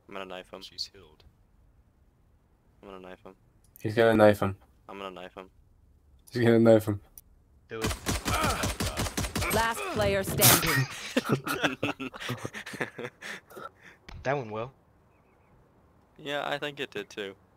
I'm gonna knife him. She's healed. I'm gonna knife him. He's gonna knife him. I'm gonna knife him. He's gonna knife him. Do it. Oh, God. Last player standing. That went well. Yeah, I think it did too.